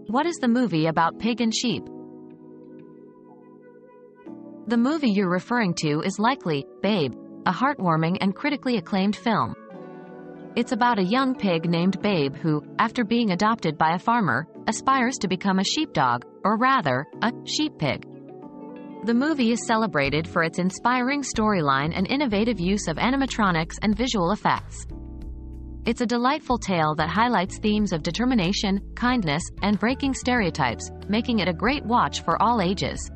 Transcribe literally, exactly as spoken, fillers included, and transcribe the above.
What is the movie about pig and sheep? The movie you're referring to is likely Babe, a heartwarming and critically acclaimed film. It's about a young pig named Babe who, after being adopted by a farmer, aspires to become a sheepdog, or rather, a sheep pig. The movie is celebrated for its inspiring storyline and innovative use of animatronics and visual effects. It's a delightful tale that highlights themes of determination, kindness, and breaking stereotypes, making it a great watch for all ages.